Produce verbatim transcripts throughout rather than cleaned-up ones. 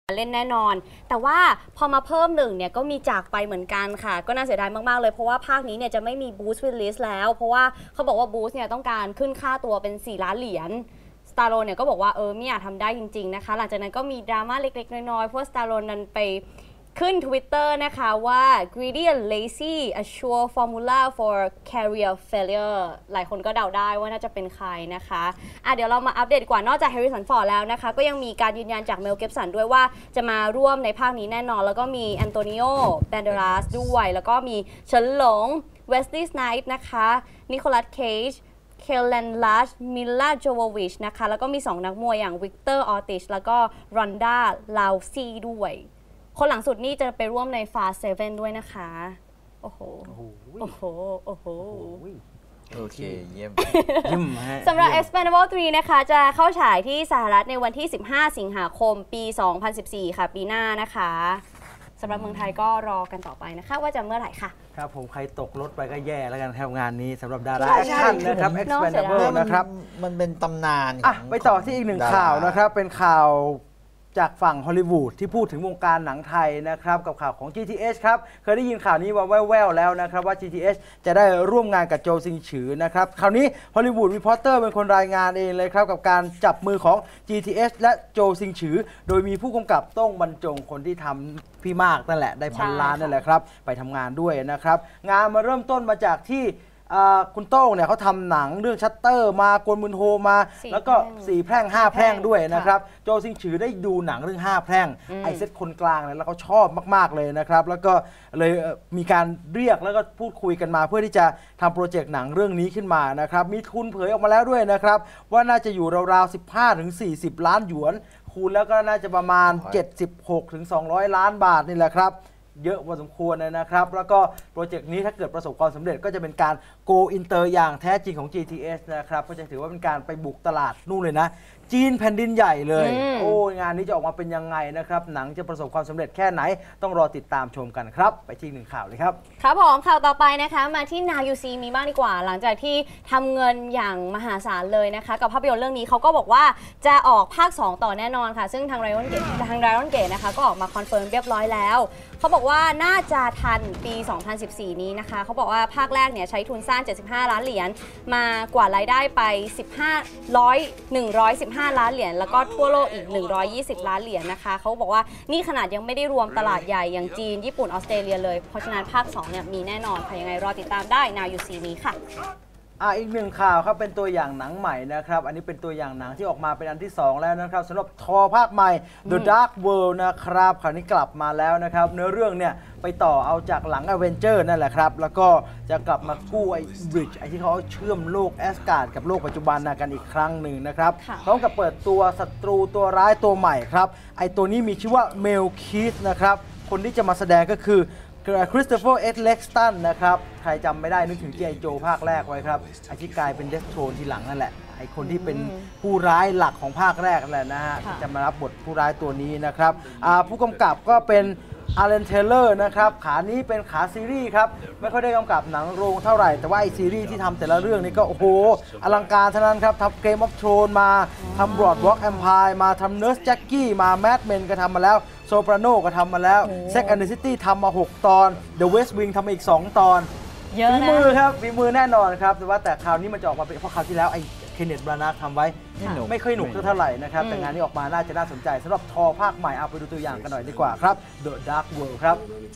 เล่นแน่นอนแต่ว่าพอมาเพิ่มหนึ่งเนี่ยก็มีจากไปเหมือนกันค่ะก็น่าเสียดายมากๆเลยเพราะว่าภาคนี้เนี่ยจะไม่มีบูสต์วิลลิสแล้วเพราะว่าเขาบอกว่าบูสต์เนี่ยต้องการขึ้นค่าตัวเป็นสี่ล้านเหรียญสตาร์โลนเนี่ยก็บอกว่าเออไม่อยากทำได้จริงๆนะคะหลังจากนั้นก็มีดราม่าเล็กๆน้อยๆเพราะสตาร์โลนนั้นไปขึ้น Twitter นะคะว่า greedy and lazy a sure formula for career failure หลายคนก็เดาได้ว่าน่าจะเป็นใครนะคะอ่ะเดี๋ยวเรามาอัปเดตกว่านอกจากแฮร์ริสันฟอร์ดแล้วนะคะก็ยังมีการยืนยันจากเมล เก็บสันด้วยว่าจะมาร่วมในภาคนี้แน่นอนแล้วก็มีแอนโตนิโอ แบนเดราสด้วยแล้วก็มีเฉินหลง เวสลีย์ สไนป์นะคะนิโคลัส เคจเคลเลน ลัช มิลลา โจโววิชนะคะแล้วก็มีสองนักมวยอย่างวิกเตอร์ ออติชแล้วก็รอนด้า ลาวซีด้วยคนหลังสุดนี่จะไปร่วมใน ฟาสต์ เซเว่น ด้วยนะคะโอ้โหโอ้โหโอ้โหโอเคเยี่ยมยิ้มสำหรับ Expendables สาม นะคะจะเข้าฉายที่สหรัฐในวันที่สิบห้าสิงหาคมปีสองพันสิบสี่ค่ะปีหน้านะคะสำหรับเมืองไทยก็รอกันต่อไปนะคะว่าจะเมื่อไหร่ค่ะครับผมใครตกรถไปก็แย่แล้วกันครับงานนี้สำหรับดาราแอคชั่นนะครับ Expendables นะครับมันเป็นตำนานอ่ะไปต่อที่อีกหนึ่งข่าวนะครับเป็นข่าวจากฝั่งฮอลลีวูดที่พูดถึงวงการหนังไทยนะครับกับข่าวของ จี ที เอช ครับเคยได้ยินข่าวนี้มาแว่วๆแล้วนะครับว่า จี ที เอช จะได้ร่วมงานกับโจซิงฉือนะครับคราวนี้ฮอลลีวูดรีพอร์เตอร์เป็นคนรายงานเองเลยครับกับการจับมือของ จี ที เอช และโจซิงฉือโดยมีผู้กำกับต้องบรรจงคนที่ทำพี่มากนั่นแหละได้พันล้านนั่นแหละครับไปทำงานด้วยนะครับงานมาเริ่มต้นมาจากที่คุณโต้งเนี่ยเขาทำหนังเรื่องชัตเตอร์มากวนมืนโฮมาแล้วก็สี่แพร่งห้าแพร่งด้วยนะครับโจซิงฉือได้ดูหนังเรื่องห้าแพร่งไอเซตคนกลางเนี่ยแล้วเขาชอบมากๆเลยนะครับแล้วก็เลยมีการเรียกแล้วก็พูดคุยกันมาเพื่อที่จะทำโปรเจกต์หนังเรื่องนี้ขึ้นมานะครับมีทุนเผยออกมาแล้วด้วยนะครับว่าน่าจะอยู่ราวๆ สิบห้าถึงสี่สิบ ล้านหยวนคูณแล้วก็น่าจะประมาณ เจ็ดสิบหกถึงสองร้อย ล้านบาทนี่แหละครับเยอะพอสมควรเลยนะครับแล้วก็โปรเจกต์นี้ถ้าเกิดประสบความสำเร็จก็จะเป็นการ go inter อย่างแท้จริงของ จี ที เอช นะครับก็จะถือว่าเป็นการไปบุกตลาดนู่นเลยนะจีนแผ่นดินใหญ่เลยโอ้งานนี้จะออกมาเป็นยังไงนะครับหนังจะประสบความสำเร็จแค่ไหนต้องรอติดตามชมกันครับไปที่หนึ่งข่าวเลยครับครับผมข่าวต่อไปนะคะมาที่ Now You See Me บ้างดีกว่าหลังจากที่ทำเงินอย่างมหาศาลเลยนะคะกับภาพยนตร์เรื่องนี้เขาก็บอกว่าจะออกภาคสองต่อแน่นอนค่ะซึ่งทาง Lion Gate ทาง Lion Gate นะคะก็ออกมาคอนเฟิร์มเรียบร้อยแล้วเขาบอกว่าน่าจะทันปีสองพันสิบสี่นี้นะคะเขาบอกว่าภาคแรกเนี่ยใช้ทุนสร้างเจ็ดสิบห้าล้านเหรียญมากว่ารายได้ไปสิบห้า หนึ่งร้อยสิบห้าล้านเหรียญแล้วก็ทั่วโลกอีกหนึ่งร้อยยี่สิบล้านเหรียญนะคะเขาบอกว่านี่ขนาดยังไม่ได้รวมตลาดใหญ่อย่างจีนญี่ปุ่นออสเตรเลียเลยเพราะฉะนั้นภาคสองเนี่ยมีแน่นอนค่ะยังไงรอติดตามได้ Now You See Me ค่ะอ่ะอีกหนึ่งข่าวครับเป็นตัวอย่างหนังใหม่นะครับอันนี้เป็นตัวอย่างหนังที่ออกมาเป็นอันที่สองแล้วนะครับสำหรับทอภาคใหม่ The Dark World นะครับคราวนี้กลับมาแล้วนะครับเนื้อเรื่องเนี่ยไปต่อเอาจากหลัง Avenger นั่นแหละครับแล้วก็จะกลับมากู้ไอ้ Bridge ไอ้ที่เขาเชื่อมโลกแอสการ์ดกับโลกปัจจุบันกันอีกครั้งหนึ่งนะครับพร้อมกับเปิดตัวศัตรูตัวร้ายตัวใหม่ครับไอ้ตัวนี้มีชื่อว่าเมลคีธนะครับคนที่จะมาแสดงก็คือคริสโตเฟอร์ เอ็ด เล็กสตันนะครับใครจำไม่ได้นึกถึง จี ไอ โจภาคแรกไว้ครับไอ้ที่กลายเป็นเดสโทรนทีหลังนั่นแหละไอ้คนที่เป็นผู้ร้ายหลักของภาคแรกนั่นแหละนะฮะจะมารับบทผู้ร้ายตัวนี้นะครับผู้กำกับก็เป็นอาร์เลน เทเลอร์นะครับขานี้เป็นขาซีรีส์ครับไม่ค่อยได้กำกับหนังโรงเท่าไหร่แต่ว่าไอซีรีส์ที่ทำแต่ละเรื่องนี้ก็โอ้โหอลังการทั้งนั้นครับทำเกมออฟโทรนมาทำบรอดวอล์กแอมไพร์มาทำเนิร์สแจ็คกี้มาแมดเมนก็ทำมาแล้วโซปราโนก็ทำมาแล้วเซ็กแอนด์ซิตี้ทำมาหกตอน The West Wing ทำมาอีกสองตอนฝีมือครับฝีมือแน่นอนครับแต่ว่าแต่คราวนี้มันจะออกมาเป็นเพราะคราวที่แล้วไอ้เคนเนต บรานาทำไว้ไม่ค่อยหนุกเท่าไหร่นะครับแต่งานนี้ออกมาน่าจะน่าสนใจสำหรับทอภาคใหม่เอาไปดูตัวอย่างกันหน่อยดีกว่าครับ The Dark World ครับ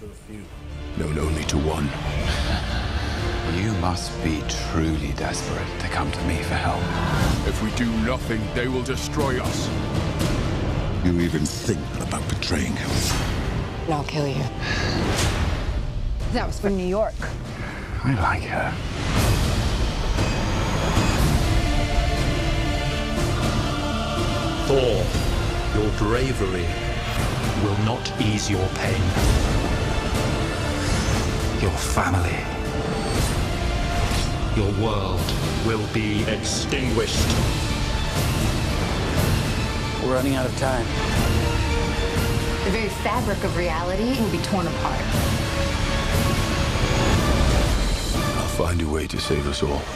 Known only to one. You must be truly desperate to come to me for help. If we do nothing, they will destroy us. You even think about betraying him. I'll kill you. That was from New York. I like her. Thor, your bravery will not ease your pain. Your family, your world will be extinguished. We're running out of time. The very fabric of reality will be torn apart. I'll find a way to save us all.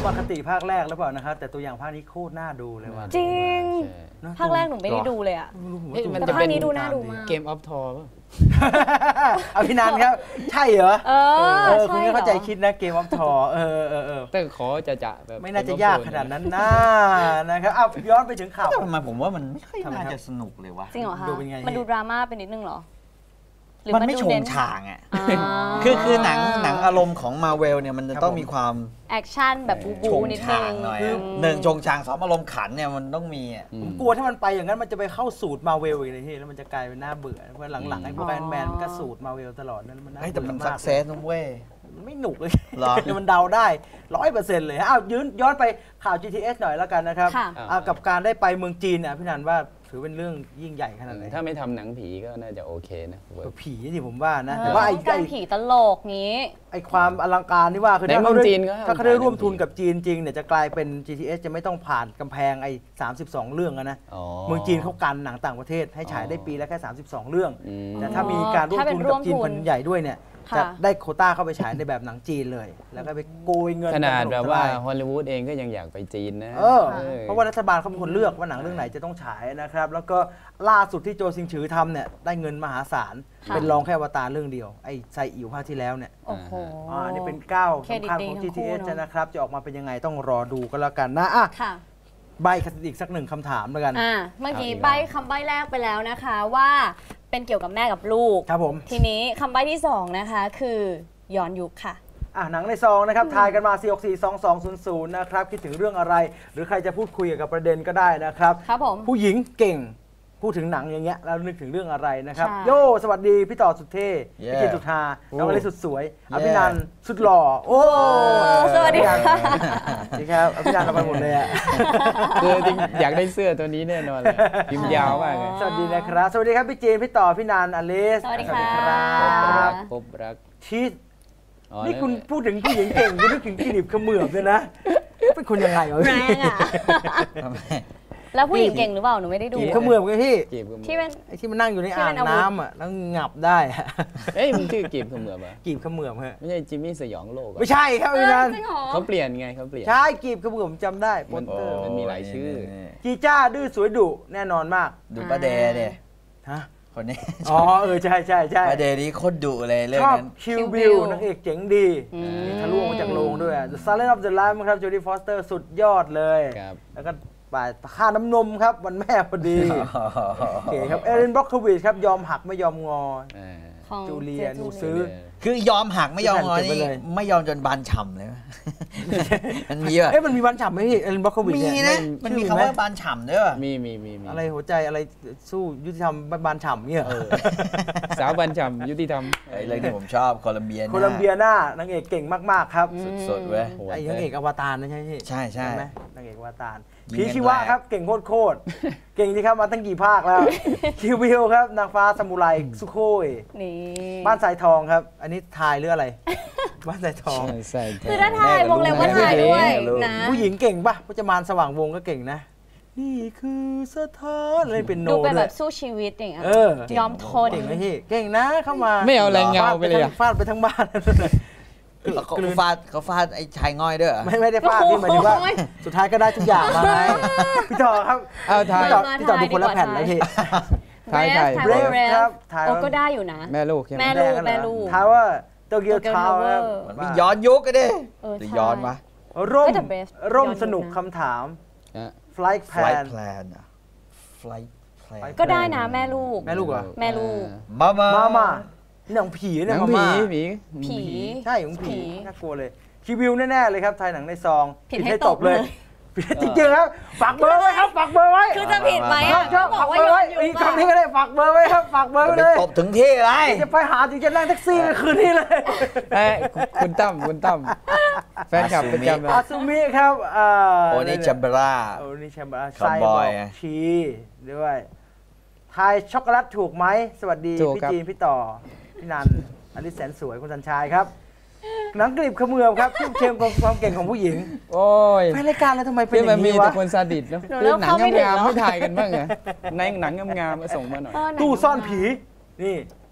ผมอคติภาคแรกแล้วเปล่านะครับแต่ตัวอย่างภาคนี้โคตรน่าดูเลยว่ะจริงนะภาคแรกหนูไม่ได้ดูเลยอะเฮ้ยมันแต่จะภาเป็คน นี้ดูน่าดูมากเกมออฟทอร์ป่ะเอาพี่นันครับ ใช่เหรอเออเออใช่คุณเหรก็อเข้าใจคิดนะเกมออฟทอร์เออเออเออแต่ขอจะจะแบบไม่น่าจะยากขนาดนั้นนะนะครับเอาย้อนไปถึงข่าวแต่ทำไมผมว่ามันไม่ค่อยทำไมน่าครับจะสนุกเลยวะจริงเหรอคะดูเป็นไงมันดูดราม่าไปนิดนึงเหรอหรือมันไม่ดูชงเน้นฉางอ่ะอ่าคือคือหนังหนังอารมณ์ของมาเวลเนี่ยมันจะต้องมีความแอคชั่นแบบบูชบูงนิดนึฉางงหน่อยอือะมหนึ่งชงฉางสองอารมณ์ขันเนี่ยมันต้องมีอ่ะผมกลัวถ้ามันไปอย่างนั้นมันจะไปเข้าสูตรมาเวลอีกเลยที่แล้วมันจะกลายเป็นน่าเบื่อเพราะหลังๆไอ้พวกแอนแมนมันก็สูตรมาเวลตลอดนั่นมันน่าเฮ้ยแต่มันบื่สัอกเซสนะเว้ยมันไม่หนุกเลยหรอมันเดาได้ร้อยเปอร์เซ็นต์เลยฮะอ้าวยืนย้อนไปข่าว จี ที เอส หน่อยแล้วกันนะครับค่ะอ่ากับการได้ไปเมืองจีนเนี่ยพี่นันว่าถือเป็นเรื่องยิ่งใหญ่ขนาดไหนถ้าไม่ทำหนังผีก็น่าจะโอเคนะเวิร์กผีที่ผมว่านะเออแต่ว่าไอ้ต้องการไอ้ผีตลกงี้ไอ้ความอลังการที่ว่าคือในถ้าเมืเขาองได้จีนก็ถ้าเขาได้ร่วมถ่ายทุนกับจีนจริงเนี่ยจะกลายเป็น จี ที เอส จะไม่ต้องผ่านกำแพงไอ้สามสิบสองเรื่องอะนะอ๋อเมืองจีนเขากันหนังต่างประเทศให้ฉายได้ปีละแค่สามสิบสองเรื่องอืมแต่ถ้ามีการร่วมถ้าเป็นทุนร่กัวบมจีนทุนแผ่นดินใหญ่ด้วยเนี่ยค่ะจะได้โควต้าเข้าไปฉายในแบบหนังจีนเลย แล้วก็ไปโกยเงินขนาดแบบว่าถล่มทลยฮอลลีวูดเองก็ยังอยากไปจีนนะเออ เพราะว่ารัฐบาลเขาเป็นคนเลือกว่าหนังเรื่องไหนจะต้องฉายนะครับ แล้วก็ล่าสุดที่โจซิงฉือทำเนี่ยได้เงินมหาศาลค่ะเป็นรองแค่อวตารเรื่องเดียว ไอ้ไซอิ๋วภาคที่แล้วเนี่ยโอ้โหอ่านี่เป็นก้าวเครดิตสำคัญดีของทั้จีงทีคู่เอสเนอะนะครับ จะออกมาเป็นยังไงต้องรอดูก็แล้วกันนะอ่ะค่ะใบอีกสักหนึ่งคำถามแล้วกันอ่าเมื่อกี้เอาอีกแล้วใบคำใบแรกไปแล้วนะคะว่าเป็นเกี่ยวกับแม่กับลูกครับผมทีนี้คำใบที่สองนะคะคือย้อนยุคค่ะอ่ะหนังในซองนะครับทายกันมา สี่ หก สี่ สอง สอง ศูนย์ ศูนย์ นะครับคิดถึงเรื่องอะไร หรือใครจะพูดคุยเกี่ยวกับประเด็นก็ได้นะครับครับผมผู้หญิงเก่งพูดถึงหนังอย่างเงี้ยแล้วนึกถึงเรื่องอะไรนะครับใช่โย่สวัสดีพี่ต่อสุดเท่ Yeah พี่จินสุดฮาน้องอลิสุดสวย Yeah อภินันท์สุดหล่อโอ้สวัสดีค่ะสวัสดีครับอภินันท์เราไปหมดเลยอะคือจริงอยากได้เสื้อตัวนี้แน่นอนเลยพิมพ์ยาวมากเลยสวัสดีนะครับ สวัสดีครับพี่จีนพี่ต่อพี่นันท์อลิสสวัสดีคค่ะรัพบรับบพบรักชีสอ๋อนี่คุณพูดถึงผู้หญิงเก่งคุณนึกถึงกินิบเขมือบเลยนะเป็นคนยังไงวะแรงอ่ะทำไมแล้วผู้หญิงเก่งหรือเปล่าหนูไม่ได้ดูกินิบเขมือบไงพี่กีบขมือบที่เป็นไอ้ที่มันนั่งอยู่ในที่อ่าเป็งนอาวุธน้ำอ่ะแล้วงับได้อะเอ้ยมันชื่อกีบขมือบอ่ะกีบเขมือบฮะไม่ใช่จิมมี่สยองโลกอะไม่ใช่ครับเอพี่อนันจริงเหรอเขาเปลี่ยนไงเขาเปลี่ยนใช่กีบเขมือบผมจำได้โปมัสนเตอร์มันมีหลายชื่อนี่จีจ้าดื้อสวยดุแน่นอนมากดูประเดเนี่ยฮะคนนี้อ๋อเออใช่ใช่ใช่ประเดนี้โคตรดุเลยเรื่องชอบนั้นคิว Kill บิล Bill นางเอกเจ๋งดีนี่ทะลุออกมาจากโรงด้วย The Silence of the Lambs ครับจูดี้ฟอสเตอร์สุดยอดเลยครับแล้วก็ไปค่าน้ำนมครับวันแม่พอดีโอเคครับเอรินบล็อกโควิชครับยอมหักไม่ยอมงออ่าของจูเลียจหนูจูซื้อคือยอมหักไม่ยอมงอเก็บไว้นี่เลยไม่ยอมจนบานฉ่ำเลย มันมีป่ะเอ๊ะมันมีวันฉ่ำไหมพี่เอรินบล็อกโควิชมีเนี่ยนะ มันมีชื่อคำว่าบานฉ่ำด้วยป่ะมีมีมีมีอะไรหัวใจอะไรสู้ยุติธรรมบานฉ่ำเนี่ยสาวบันจำยุติธรรมไอ้เรื่องที่ผมชอบโคลัมเบียโคลัมเบียหน้านางเอกเก่งมากๆครับสดๆเว้ยโหดไอ้นางเอกอวตารนะใช่ไหมพี่ใช่ใช่ไหมนางเอกอวตารยิงพีกันชีวะแรงครับเก่งโคตรๆเก่งที่ครับมาตั้งกี่ภาคแล้ว คิวบิลครับนางฟ้าซามูไรสุโคยนี่บ้านสายทองครับ อันนี้ทายหรืออะไร บ้านสายทองใช่ใช่คือถ้าถ่ายวงเล็บว่าถ่ายด้วยนะผู้หญิงเก่งปะพจมานสว่างวงก็เก่งนะ นี่คือสะท้อนเล่นเป็นโนดูเป็นด้แบวยบสู้ชีวิตอย่างเงี้ยเออยอมทนเก่งไหมพี่เก่งนะเข้ามาไม่เอาแรงเงาไปเลยอะฟาดไปทั้งบ้านเขาฟาดเขาฟาดไอ้ชายง่อยด้วยเหรอไม่ไม่ได้ฟาดพี่หมายถึงว่าโอ้ยสุดท้ายก็ได้ทุกอย่างมาไงพี่ต่อครับเอาทายพี่ต่อพี่ต่อดูคนละแผ่นเลยพี่ถ่ายถ่าย Brave เบรฟ Brave ครับถ่ายโอ้ก็ได้อยู่นะแม่ลูกใช่ไหมแม่ลูกแม่ลูกทายว่าโตเกียว Tokyo ทาว Tower มันมีย้อนยุคกันดิเออหรือใช่ย้อนวะร่มเฮ้ยแต่ Brave ร่มย้อนยุคสนุกนะคำถามอ่ะ Flight Flight Plan Plan อะ Flight Plan ก็ได้นะแม่ลูกแม่ลูกเหรอแม่ลูกมามามามาหนังผีหเนี่ยนังมาผีมาผีผีใช่หนังผีผีน่ากลัวเลยคิวบิวแน่ๆเลยครับไทยหนังในซองผิดให้ตบเลยผิดจริงๆครับฝากเบอร์ไว้ครับฝากเบอร์ไว้คือจะผิดไหมชออ่ะบชอบบอฝาก กว่าเบอร์ย้อไว้นยุอีกคคำนี้ก็ได้ฝากเบอร์ไว้ครับฝากเบอร์จะไว้ไปเลยตบถึงที่อะไรจะไปหาถึงจะนั่งแท็กซี่คืนนี้เลยเอ้ยคุณตั้มคุณตั้มแฟนคลับประจำเลยอาซูมิครับอ่าโอนิจัมเบราโอนิแชมเบอร์คาวบอยไงชีด้วยทายช็อกโกแลตถูกไหมสวัสดีถูกพี่ครับจีนพี่ต่อพี่นันอลิสแสนสวยคุณสัญชัยครับหนังกลีบเขมือบครับที่เชิงความเก่งของผู้หญิงโอ้ยไปรายการแล้วทำไมเป็นที่อมัย่าน งมีนี้แต่วะคนซาดิสเนาะหนูคืเริ่อมหนังเข้าไม่ถึงงามๆแล้วไม่ถ่ายกันบ้างเหรอในหนังงามๆมาส่งมาหน่อยเออไหนตู้ซ่อนผีนี่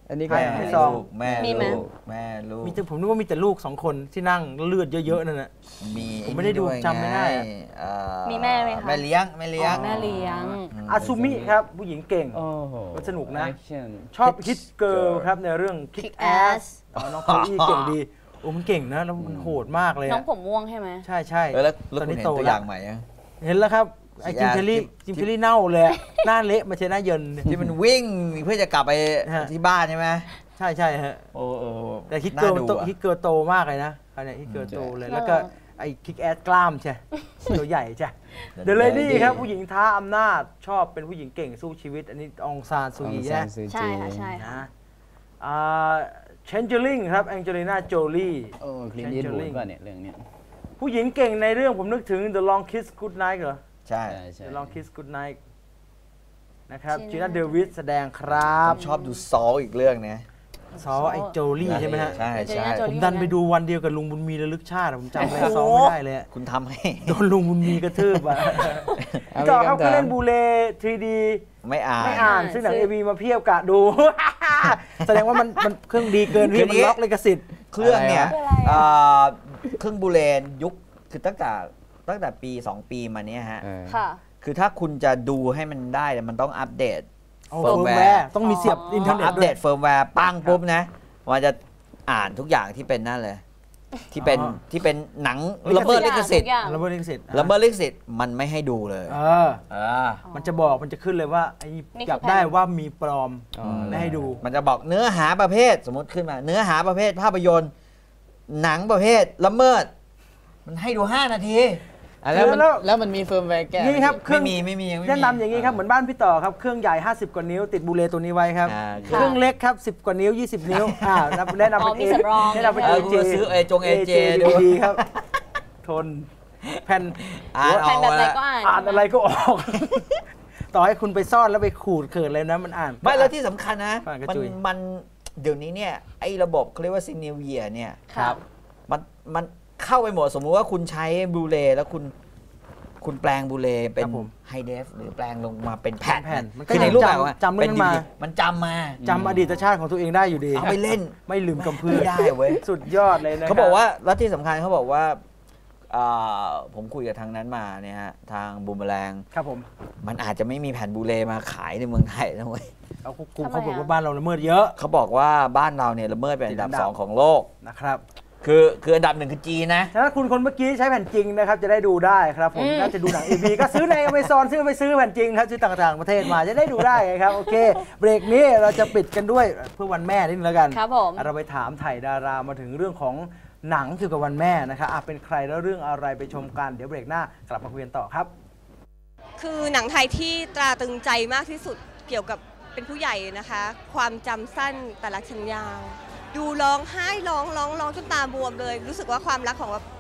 อันนี้ก็แม่ให้ลูซองกแม่มีไหมลูกแม่ลูกมีแต่ผมนึกว่ามีแต่ลูกสองคนที่นั่งเลือดเยอะๆนั่นแหละมีผมไม่ได้ดูอ้นี่วยจำไม่ได้อะงเอ่อมีแม่ไหมคะแม่เลี้ยงแม่เลี้ยงแม่เลี้ยงอาซุมิครับผู้หญิงเก่งโอ้โหสนุกนะ Action ชอบคิดเกิร์ลครับในเรื่อง Kick Kick Ass Ass อ๋อน้องโคอี้เก่งดีโอ้มันเก่งนะแล้วมันโหดมากเลยน้องอะผมม่วงใช่ไหมใช่ใช่เออแล้วแล้วตอนคุณนี้เห็นโตตัวอแล้วย่างใหม่ยังเห็นแล้วครับไอ้จิมเคลลี่ที่จิมเคลลี่เน่าเลยอะหน้าเละไมาใช่หน้าเยินที่มันวิ่งเพื่อจะกลับไปฮะที่บ้านใช่ไหมใช่ใช่ฮะโอ้เออแต่คิกเกิร์ลน่าดูโตอะคิกเกิร์ลโตมากเลยนะเขาเนี่ยคิกเกิร์ลโตเลยน่ารักแล้วก็ไอ้คิกแอสกล้ามใช่ ตัวใหญ่ใช่เดอะเลดี้ครับผู้หญิงท้าอำนาจชอบเป็นผู้หญิงเก่งสู้ชีวิต อันนี้องซานซูองยีซานะนซูจีใช่ค่ะใช่ค่ะนะอ่าเชนเจอริงครับแองเจลิน่าโจลี่โอ้คลินต์อีทวูดป่ะเนี่ยเรื่องเนี้ยผู้หญิงเก่งในเรื่องผมนึกถึง The Long Kiss Good Night เหรอใช่ใช่ใช่ The Long Kiss Good Night นะครับ Gina จีน่าเดวิสแสดงครับชอบดูซอลอีกเรื่องเนี้ยซอไอโจลี่ใช่ไหมฮะใช่ใช่ Angelina ผมดันไปดูวันเดียวกับลุงบุญมีระลึกชาติอะผมจำอะไรโอ้โหซองไม่ได้เลยอะคุณทำให้โดนลุงบุญมีกระทืบอ่ะเอาก็มีเขาคำถามก็เล่นบูเล ทรี ดีไม่อ่านไม่อ่านซึ่งหนังซึ่เอง วีมาเพียบกะดู แสดงว่ามันมันเครื่องดีเกินพี่คือมันนี้ล็อกลิขสิทธิ์เครื่องเนี่ยคืออะไรอะเอ่อเครื่องบูเลนยุคคือตั้งแต่ตั้งแต่ปีสองปีมาเนี้ยฮะเออค่ะคือถ้าคุณจะดูให้มันได้เนี่ยมันต้องอัปเดตโอ้เฟิร์มแวร์ต้องมีเสียบอ๋ออิอินเทอร์เน็ตอัปด้เดวยตเฟิร์มแวร์ปั้งปุ๊บนะมันจะอ่านทุกอย่างที่เป็นนั่นเลย ที่เป็นอ๋อที่เป็นหนังละเมิดลิขสิทธิ์ทุกอย่างระเบิดลิขสิทธิ์ละเมิดลิขสิทธิ์มันไม่ให้ดูเลยเออเออมันจะบอกมันจะขึ้นเลยว่าไอ้นี่คือจับได้แผ่นว่ามีปลอมอ๋อไม่ให้ดูมันจะบอกเนื้อหาประเภทสมมติขึ้นมา เนื้อหาประเภทภาพยนตร์ หนังประเภทละเมิด มันให้ดู ห้า นาทีอ่ะแล้วมันแล้วแล้วมันมีเฟิร์มแวร์แก้นี่ครับเครื่ไม่องมีไม่มียังไม่มีแนะนำอย่างนี้ครับ เหมือนบ้านพี่ต่อครับ เครื่องใหญ่ ห้าสิบ กว่านิ้ว ติดบูเลตัวนี้ไว้ครับอ่าเครื่องเล็กครับ สิบ กว่านิ้ว ยี่สิบ นิ้วอ่าแนะนำเป็นอ๋อมีเอสำรองแนะนำเป็นเอเออกูเจจะซื้อเอจง เอเจดูดูดีครับ ทนแผ่นอ่านอแผ่อน กแบบไหนแล้วก็อ่านอ่านอะไรก็ออก ต่อให้คุณไปซ่อนแล้วไปขูดเขินเลยนะมันอ่านไม่แล้วที่สำคัญนะอ่านกระมันจุยมันเดี๋ยวนี้เนี่ยไอ้ระบบเขาเรียกว่าซีเนียเวียเนี่ยครับมันมันเข้าไปหมดสมมุติว่าคุณใช้บลูเรย์แล้วคุณคุณแปลงบลูเรย์เป็นไฮเดฟหรือแปลงลงมาเป็นแผ่นแผ่นมันก็คือในรูปแบบว่าจำเรื่องนั้นมาเป็น ดี วี ดี มันจำมาจำอดีตชาติของตัวเองได้อยู่ดีเอาไปเล่นไม่ลืมกำพืไม่ชได้เว้ยสุดยอดเลยนะเขาบอกว่าแล้วที่สำคัญเขาบอกว่าอ่าผมคุยกับทางนั้นมาเนี่ยฮะทางบูมแมลงครับผมมันอาจจะไม่มีแผ่นบลูเรย์มาขายในเมืองไทยนะเว้ยเอาคุกทำไมเขาบอกอะว่าบ้านเราละเมิดเยอะเขาบอกว่าบ้านเราเนี่ยละเมิดเป็นอันดับติดอันดับสองของโลกนะครับคือคืออันดับหนึ่งคือจีนนะถ้าคุณคนเมื่อกี้ใช้แผ่นจริงนะครับจะได้ดูได้ครับผมอืมน่าจะดูหนัง เอ พี ก็ซื้อใน Amazon ซื้อไปซื้อแผ่นจริงครับซื้อต่างๆประเทศมาจะได้ดูได้ไงครับโอเคเบรกนี้เราจะปิดกันด้วยเพื่อวันแม่นิดนึงแล้วกันครับผมเราไปถามไถ่ดารามาถึงเรื่องของหนังเกี่ยวกับวันแม่นะครับอ่ะเป็นใครแล้วเรื่องอะไรไปชมกันเดี๋ยวเบรกหน้ากลับมาคุยกันต่อครับคือหนังไทยที่ตราตรึงใจมากที่สุดเกี่ยวกับเป็นผู้ใหญ่นะคะ ความจำสั้นแต่ละชัญญาดูร้องไห้ร้องร้องร้องจนตาบวมเลย รู้สึกว่าความรักของแบบ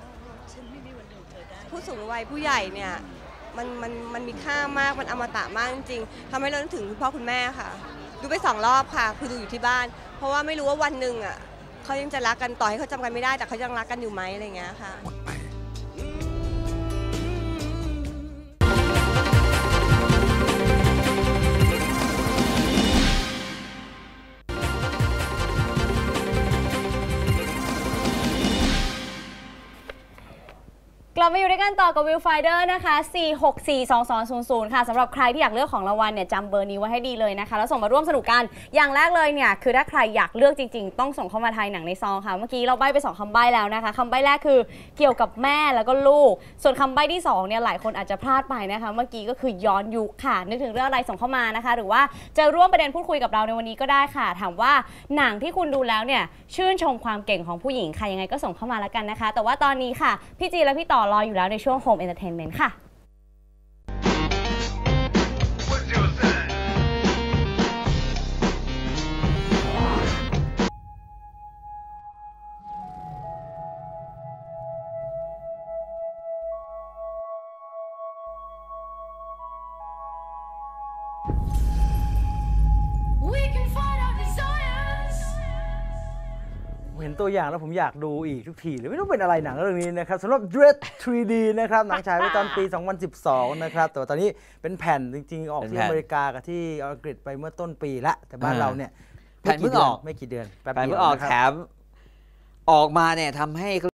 ผู้สูงวัยผู้ใหญ่เนี่ยมันมันมันมีค่ามากมันอมตะมากจริงๆทำให้เรานึกถึงคุณพ่อคุณแม่ค่ะ ดูไปสองรอบค่ะ คือดูอยู่ที่บ้าน เพราะว่าไม่รู้ว่าวันหนึ่งอ่ะเขายังจะรักกันต่อให้เขาจำกันไม่ได้แต่เขายังรักกันอยู่ไหมอะไรอย่างเงี้ยค่ะกลับมาอยู่ด้วยกันต่อกับวิวไฟเดอร์นะคะ สี่ หก สี่ สอง สอง ศูนย์ ศูนย์ ค่ะสำหรับใครที่อยากเลือกของรางวัลเนี่ยจำเบอร์นี้ไว้ให้ดีเลยนะคะแล้วส่งมาร่วมสนุกกันอย่างแรกเลยเนี่ยคือถ้าใครอยากเลือกจริงๆต้องส่งเข้ามาทายหนังในซองค่ะเมื่อกี้เราใบ้ไปสองคำใบ้แล้วนะคะคำใบ้แรกคือเกี่ยวกับแม่แล้วก็ลูกส่วนคำใบ้ที่สองเนี่ยหลายคนอาจจะพลาดไปนะคะเมื่อกี้ก็คือย้อนยุคค่ะนึกถึงเรื่องอะไรส่งเข้ามานะคะหรือว่าจะร่วมประเด็นพูดคุยกับเราในวันนี้ก็ได้ค่ะถามว่าหนังที่คุณดูแล้วเนี่ยชื่นชมความเก่งของผู้หญิงค่ะยังไงก็ส่งเข้ามาแล้วกันนะคะแต่ว่าตอนนี้ค่ะพี่จีและพี่ต่อรออยู่แล้วในช่วง Home Entertainment ค่ะเห็นตัวอย่างแล้วผมอยากดูอีกทุกทีเลยไม่รู้เป็นอะไรหนังเรื่องนี้นะครับสำหรับ Dread ทรี ดี นะครับหนังฉายไว้ตอนปี สองพันสิบสอง นะครับแต่ว่าตอนนี้เป็นแผ่นจริงๆ ออกที่อเมริกากับที่อังกฤษไปเมื่อต้นปีละแต่บ้านเราเนี่ยแผ่นเพิ่งออกไม่กี่เดือนแป๊บแผ่นเดีเพิ่ยวงออกนะครับแถมออกมาเนี่ยทำให้